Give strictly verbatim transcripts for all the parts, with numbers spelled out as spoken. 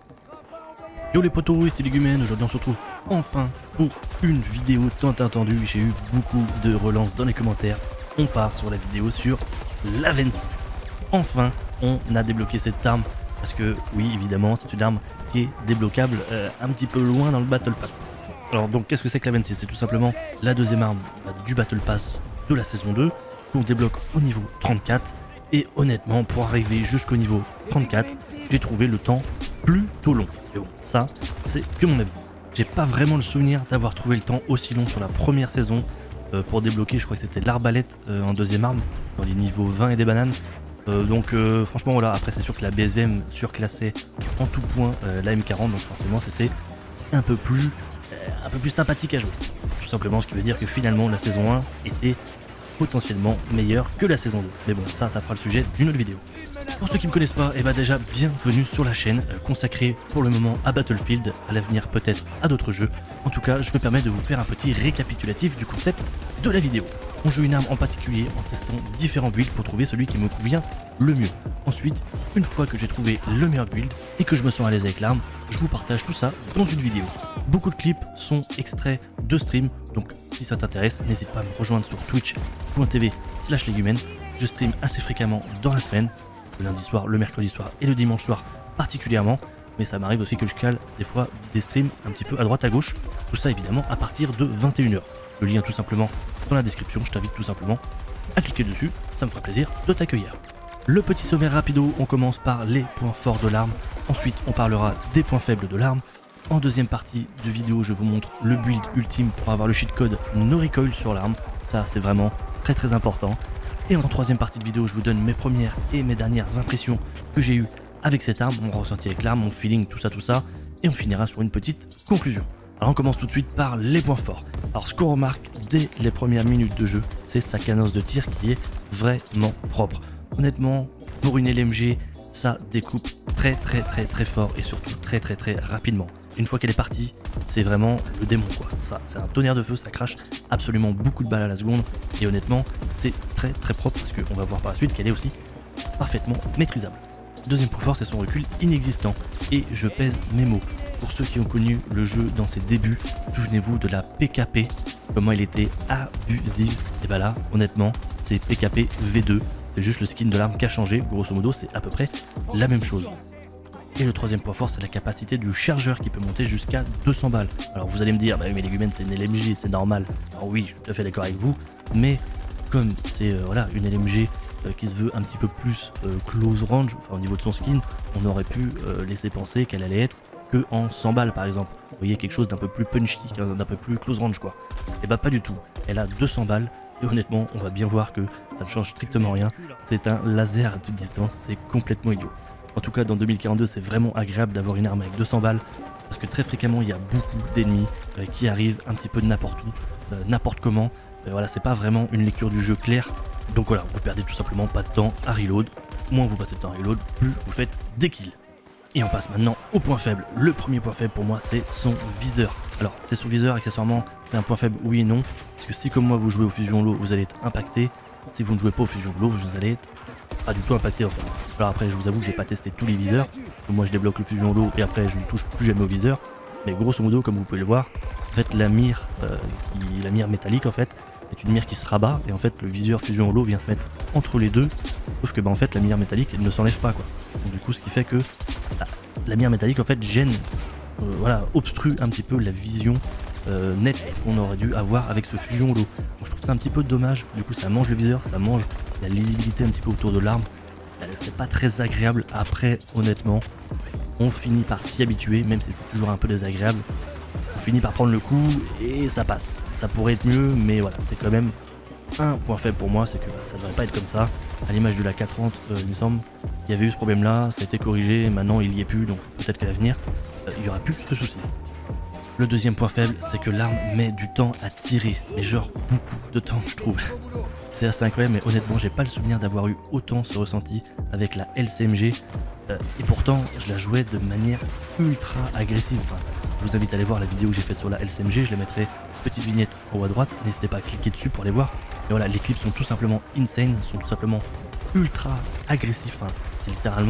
Yo les potos, ici Légumène, aujourd'hui on se retrouve enfin pour une vidéo tant attendue. J'ai eu beaucoup de relances dans les commentaires. On part sur la vidéo sur la vingt-six. Enfin, on a débloqué cette arme. Parce que oui, évidemment, c'est une arme qui est débloquable euh, un petit peu loin dans le Battle Pass. Alors donc, qu'est-ce que c'est que la vingt-six? C'est tout simplement la deuxième arme bah, du Battle Pass de la saison deux qu'on débloque au niveau trente-quatre. Et honnêtement, pour arriver jusqu'au niveau trente-quatre, j'ai trouvé le temps plutôt long. Et bon, ça, c'est que mon avis. J'ai pas vraiment le souvenir d'avoir trouvé le temps aussi long sur la première saison euh, pour débloquer, je crois que c'était l'arbalète euh, en deuxième arme, dans les niveaux vingt et des bananes. Euh, donc euh, franchement voilà, après c'est sûr que la B S V M surclassait en tout point euh, la M quarante, donc forcément c'était un peu plus euh, un peu plus sympathique à jouer. Tout simplement, ce qui veut dire que finalement la saison un était potentiellement meilleure que la saison deux. Mais bon, ça, ça fera le sujet d'une autre vidéo. Pour ceux qui ne me connaissent pas, et bah déjà bienvenue sur la chaîne euh, consacrée pour le moment à Battlefield, à l'avenir peut-être à d'autres jeux. En tout cas, je me permets de vous faire un petit récapitulatif du concept de la vidéo. On joue une arme en particulier en testant différents builds pour trouver celui qui me convient le mieux. Ensuite, une fois que j'ai trouvé le meilleur build et que je me sens à l'aise avec l'arme, je vous partage tout ça dans une vidéo. Beaucoup de clips sont extraits de stream, donc si ça t'intéresse, n'hésite pas à me rejoindre sur twitch point t v slash légumène. Je stream assez fréquemment dans la semaine, le lundi soir, le mercredi soir et le dimanche soir particulièrement, mais ça m'arrive aussi que je cale des fois des streams un petit peu à droite à gauche, tout ça évidemment à partir de vingt et une heures. Le lien tout simplement dans la description, je t'invite tout simplement à cliquer dessus, ça me fera plaisir de t'accueillir. Le petit sommaire rapido, on commence par les points forts de l'arme, ensuite on parlera des points faibles de l'arme. En deuxième partie de vidéo, je vous montre le build ultime pour avoir le cheat code no recoil sur l'arme, ça c'est vraiment très très important. Et en troisième partie de vidéo, je vous donne mes premières et mes dernières impressions que j'ai eues avec cette arme, mon ressenti avec l'arme, mon feeling, tout ça tout ça, et on finira sur une petite conclusion. Alors on commence tout de suite par les points forts. Alors ce qu'on remarque dès les premières minutes de jeu, c'est sa cadence de tir qui est vraiment propre. Honnêtement, pour une L M G, ça découpe très très très très fort et surtout très très très rapidement. Une fois qu'elle est partie, c'est vraiment le démon quoi. Ça, c'est un tonnerre de feu, ça crache absolument beaucoup de balles à la seconde. Et honnêtement, c'est très très propre parce qu'on va voir par la suite qu'elle est aussi parfaitement maîtrisable. Deuxième point fort, c'est son recul inexistant. Et je pèse mes mots. Pour ceux qui ont connu le jeu dans ses débuts, souvenez-vous de la P K P, comment elle était abusive. Et bah là, honnêtement, c'est P K P V deux. C'est juste le skin de l'arme qui a changé. Grosso modo, c'est à peu près la même chose. Et le troisième point fort, c'est la capacité du chargeur qui peut monter jusqu'à deux cents balles. Alors vous allez me dire, bah oui, mais Légumène c'est une L M G, c'est normal. Alors oui, je suis tout à fait d'accord avec vous, mais comme c'est euh, voilà, une L M G euh, qui se veut un petit peu plus euh, close range, enfin au niveau de son skin, on aurait pu euh, laisser penser qu'elle allait être que en cent balles par exemple. Vous voyez, quelque chose d'un peu plus punchy, d'un peu plus close range quoi. Et bah pas du tout, elle a deux cents balles. Et honnêtement, on va bien voir que ça ne change strictement rien. C'est un laser à toute distance, c'est complètement idiot. En tout cas, dans deux mille quarante-deux, c'est vraiment agréable d'avoir une arme avec deux cents balles. Parce que très fréquemment, il y a beaucoup d'ennemis euh, qui arrivent un petit peu de n'importe où, euh, n'importe comment. Euh, voilà, c'est pas vraiment une lecture du jeu claire. Donc voilà, vous perdez tout simplement pas de temps à reload. Moins vous passez de temps à reload, plus vous faites des kills. Et on passe maintenant au point faible. Le premier point faible pour moi, c'est son viseur. Alors, c'est son viseur, accessoirement, c'est un point faible oui et non. Parce que si comme moi vous jouez au fusion low, vous allez être impacté. Si vous ne jouez pas au fusion low, vous allez être pas du tout impacté en fait. Alors après, je vous avoue que j'ai pas testé tous les viseurs. Moi je débloque le fusion low et après je ne touche plus jamais au viseur. Mais grosso modo, comme vous pouvez le voir, en fait la mire, euh, qui, la mire métallique en fait, est une mire qui se rabat. Et en fait le viseur fusion low vient se mettre entre les deux. Sauf que bah en fait la mire métallique elle ne s'enlève pas quoi. Donc du coup ce qui fait que bah, la mire métallique en fait gêne, euh, voilà, obstrue un petit peu la vision euh, nette qu'on aurait dû avoir avec ce fusion low. Donc, je trouve ça un petit peu dommage. Du coup ça mange le viseur, ça mange la lisibilité un petit peu autour de l'arme. Euh, c'est pas très agréable. Après honnêtement, on finit par s'y habituer, même si c'est toujours un peu désagréable. On finit par prendre le coup et ça passe. Ça pourrait être mieux, mais voilà, c'est quand même un point faible pour moi, c'est que bah, ça devrait pas être comme ça. À l'image de la K trente, euh, il me semble, il y avait eu ce problème là, ça a été corrigé, et maintenant il y est plus, donc peut-être qu'à l'avenir, euh, il y aura plus ce souci. Le deuxième point faible, c'est que l'arme met du temps à tirer, mais genre beaucoup de temps je trouve. C'est assez incroyable, mais honnêtement j'ai pas le souvenir d'avoir eu autant ce ressenti avec la L C M G, euh, et pourtant je la jouais de manière ultra agressive. Enfin, je vous invite à aller voir la vidéo que j'ai faite sur la L C M G, je la mettrai petite vignette en haut à droite, n'hésitez pas à cliquer dessus pour les voir. Et voilà, les clips sont tout simplement insane, sont tout simplement ultra agressifs, hein. C'est littéralement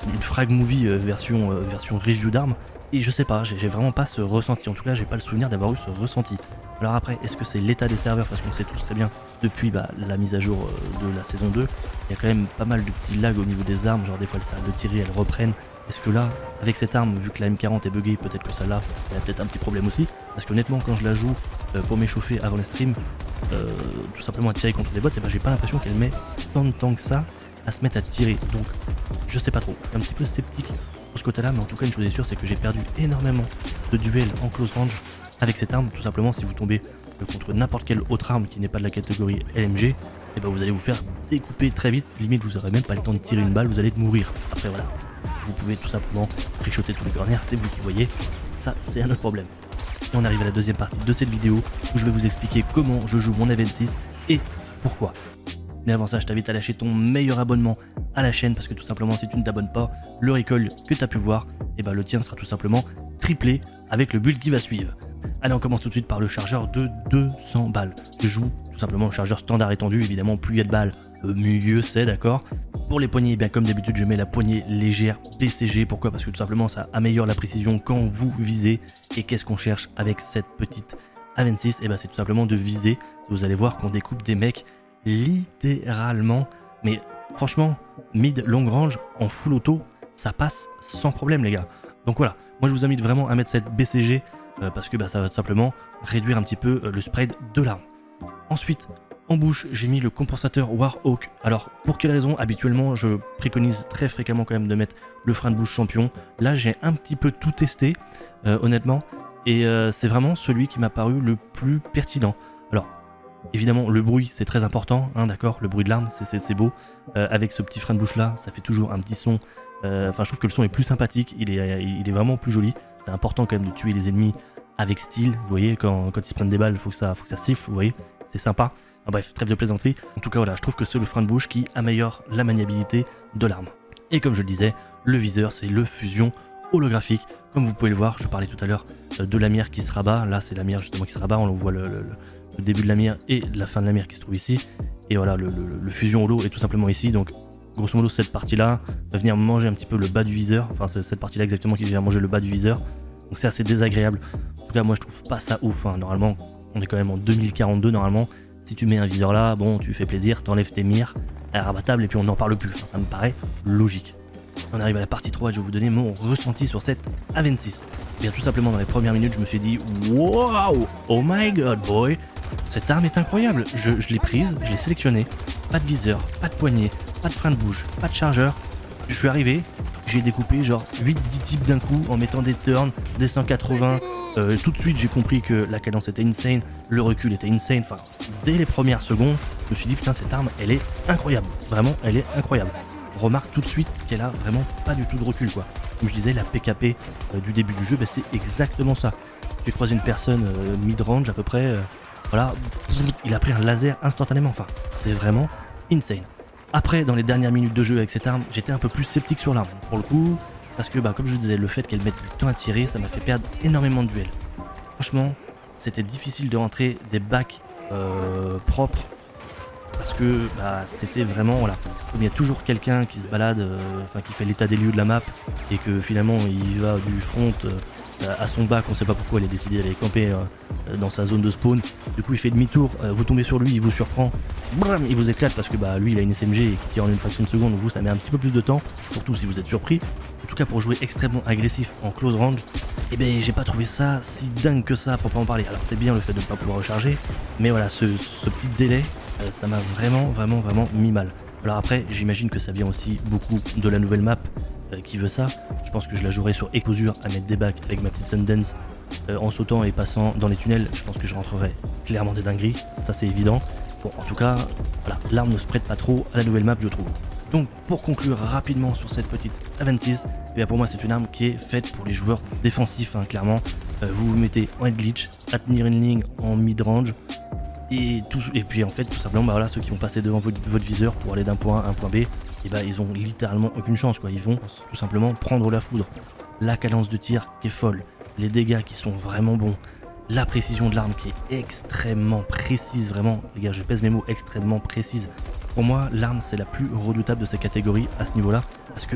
une frag movie euh, version, euh, version review d'armes. Et je sais pas, j'ai vraiment pas ce ressenti, en tout cas j'ai pas le souvenir d'avoir eu ce ressenti. Alors après, est-ce que c'est l'état des serveurs, parce qu'on sait tous très bien, depuis bah, la mise à jour euh, de la saison deux, il y a quand même pas mal de petits lags au niveau des armes, genre des fois elles s'arrêtent de tirer, elles reprennent. Est-ce que là, avec cette arme, vu que la M quarante est buggée, peut-être que celle-là, il y a peut-être un petit problème aussi, parce qu'honnêtement quand je la joue euh, pour m'échauffer avant les streams, euh, tout simplement à tirer contre des bots, et ben j'ai pas l'impression qu'elle met tant de temps que ça à se mettre à tirer, donc je sais pas trop, je suis un petit peu sceptique pour ce côté là, mais en tout cas une chose est sûre, c'est que j'ai perdu énormément de duels en close range avec cette arme. Tout simplement, si vous tombez contre n'importe quelle autre arme qui n'est pas de la catégorie L M G, et ben vous allez vous faire découper très vite, limite vous aurez même pas le temps de tirer une balle, vous allez mourir. Après voilà, vous pouvez tout simplement trichoter tous les corners, c'est vous qui voyez, ça c'est un autre problème. Et on arrive à la deuxième partie de cette vidéo où je vais vous expliquer comment je joue mon A vingt-six et pourquoi. Mais avant ça, je t'invite à lâcher ton meilleur abonnement à la chaîne parce que tout simplement, si tu ne t'abonnes pas, le recoil que tu as pu voir, et ben le tien sera tout simplement triplé avec le build qui va suivre. Allez, on commence tout de suite par le chargeur de deux cents balles. Je joue tout simplement au chargeur standard étendu, évidemment plus il y a de balles, mieux c'est, d'accord. Pour les poignées, eh bien comme d'habitude, je mets la poignée légère B C G. Pourquoi? Parce que tout simplement, ça améliore la précision quand vous visez. Et qu'est-ce qu'on cherche avec cette petite A vingt-six? Et ben c'est tout simplement de viser. Vous allez voir qu'on découpe des mecs littéralement, mais franchement, mid long range en full auto, ça passe sans problème les gars. Donc voilà, moi je vous invite vraiment à mettre cette B C G euh, parce que bah, ça va tout simplement réduire un petit peu euh, le spread de l'arme. Ensuite, en bouche, j'ai mis le compensateur Warhawk. Alors pour quelle raison? Habituellement, je préconise très fréquemment quand même de mettre le frein de bouche champion. Là, j'ai un petit peu tout testé, euh, honnêtement, et euh, c'est vraiment celui qui m'a paru le plus pertinent. Alors, évidemment, le bruit, c'est très important, hein, d'accord, le bruit de l'arme, c'est beau. Euh, avec ce petit frein de bouche là, ça fait toujours un petit son. Euh, enfin, je trouve que le son est plus sympathique, il est, il est vraiment plus joli. C'est important quand même de tuer les ennemis avec style. Vous voyez, quand, quand ils se prennent des balles, il faut que ça, faut que ça siffle, vous voyez, c'est sympa. Ah, bref, trêve de plaisanterie. En tout cas, voilà, je trouve que c'est le frein de bouche qui améliore la maniabilité de l'arme. Et comme je le disais, le viseur, c'est le fusion holographique. Comme vous pouvez le voir, je parlais tout à l'heure de la mire qui se rabat. Là, c'est la mire justement qui se rabat. On voit le, le, le début de la mire et la fin de la mire qui se trouve ici. Et voilà, le, le, le fusion holo est tout simplement ici. Donc, grosso modo, cette partie-là va venir manger un petit peu le bas du viseur. Enfin, c'est cette partie-là exactement qui vient manger le bas du viseur. Donc, c'est assez désagréable. En tout cas, moi, je trouve pas ça ouf. Hein. Normalement, on est quand même en deux mille quarante-deux. Normalement, si tu mets un viseur là, bon, tu fais plaisir, t'enlèves tes mires rabattables et puis on n'en parle plus. Enfin, ça me paraît logique. On arrive à la partie trois, je vais vous donner mon ressenti sur cette A vingt-six. Bien tout simplement dans les premières minutes, je me suis dit wow, oh my god boy, cette arme est incroyable. Je, je l'ai prise, je l'ai sélectionnée, pas de viseur, pas de poignée, pas de frein de bouche, pas de chargeur. Je suis arrivé, j'ai découpé genre huit dix types d'un coup en mettant des turns, des cent quatre-vingts. Euh, tout de suite j'ai compris que la cadence était insane, le recul était insane. Enfin, dès les premières secondes, je me suis dit putain cette arme elle est incroyable, vraiment elle est incroyable. Remarque tout de suite qu'elle a vraiment pas du tout de recul quoi. Comme je disais, la P K P euh, du début du jeu, bah, c'est exactement ça. J'ai croisé une personne euh, mid-range à peu près, euh, voilà, il a pris un laser instantanément, enfin, c'est vraiment insane. Après, dans les dernières minutes de jeu avec cette arme, j'étais un peu plus sceptique sur l'arme, pour le coup, parce que bah, comme je disais, le fait qu'elle mette du temps à tirer, ça m'a fait perdre énormément de duels. Franchement, c'était difficile de rentrer des bacs euh, propres, parce que bah, c'était vraiment, voilà, comme il y a toujours quelqu'un qui se balade, euh, enfin qui fait l'état des lieux de la map, et que finalement il va du front euh, à son bac, on sait pas pourquoi il a décidé d'aller camper euh, dans sa zone de spawn, du coup il fait demi-tour, euh, vous tombez sur lui, il vous surprend, bram, il vous éclate parce que bah, lui il a une S M G et qui tire en une fraction de seconde, vous ça met un petit peu plus de temps, surtout si vous êtes surpris. En tout cas pour jouer extrêmement agressif en close range, et eh ben j'ai pas trouvé ça si dingue que ça pour pas en parler. Alors c'est bien le fait de ne pas pouvoir recharger, mais voilà, ce, ce petit délai, euh, ça m'a vraiment vraiment vraiment mis mal. Alors après j'imagine que ça vient aussi beaucoup de la nouvelle map euh, qui veut ça. Je pense que je la jouerai sur Exposure à mettre des bacs avec ma petite Sundance euh, en sautant et passant dans les tunnels. Je pense que je rentrerai clairement des dingueries, ça c'est évident. Bon en tout cas, voilà, l'arme ne se prête pas trop à la nouvelle map je trouve. Donc pour conclure rapidement sur cette petite A vingt-six, eh bien pour moi c'est une arme qui est faite pour les joueurs défensifs, hein, clairement. Euh, vous vous mettez en head glitch, à tenir une ligne en mid-range, et, tout, et puis en fait tout simplement bah voilà, ceux qui vont passer devant votre, votre viseur pour aller d'un point A à un point B, et bah, ils ont littéralement aucune chance quoi. Ils vont tout simplement prendre la foudre. La cadence de tir qui est folle, les dégâts qui sont vraiment bons, la précision de l'arme qui est extrêmement précise, vraiment les gars je pèse mes mots, extrêmement précise. Pour moi l'arme c'est la plus redoutable de sa catégorie à ce niveau là, parce que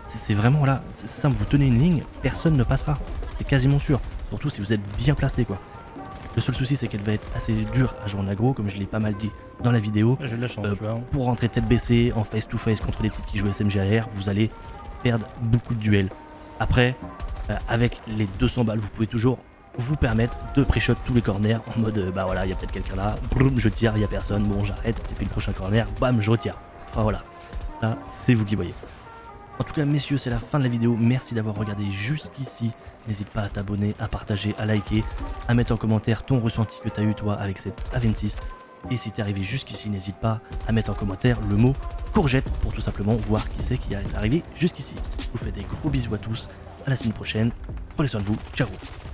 c'est vraiment là, c'est simple, vous tenez une ligne, personne ne passera. C'est quasiment sûr. Surtout si vous êtes bien placé quoi. Le seul souci c'est qu'elle va être assez dure à jouer en aggro, comme je l'ai pas mal dit dans la vidéo. J'ai de la chance, Euh, tu vois. pour rentrer tête baissée en face to face contre les types qui jouent S M G A R, vous allez perdre beaucoup de duels. Après, euh, avec les deux cents balles, vous pouvez toujours vous permettre de pré-shot tous les corners en mode euh, bah voilà, il y a peut-être quelqu'un là, broum, je tire, il y a personne, bon j'arrête, et puis le prochain corner, bam, je retire. Enfin voilà, ça c'est vous qui voyez. En tout cas messieurs, c'est la fin de la vidéo, merci d'avoir regardé jusqu'ici. N'hésite pas à t'abonner, à partager, à liker, à mettre en commentaire ton ressenti que tu as eu toi avec cette A vingt-six. Et si t'es arrivé jusqu'ici, n'hésite pas à mettre en commentaire le mot courgette pour tout simplement voir qui c'est qui est arrivé jusqu'ici. Je vous fais des gros bisous à tous, à la semaine prochaine, prenez soin de vous, ciao.